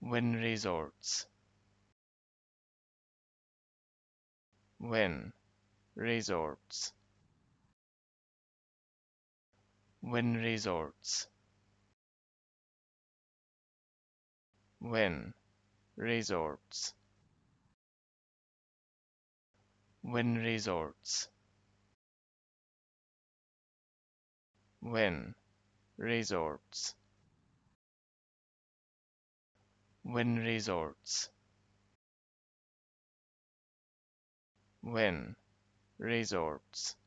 Wynn Resorts. Wynn Resorts. Wynn Resorts. Wynn Resorts. Wynn Resorts. Wynn Resorts. Wynn Resorts. Wynn Resorts.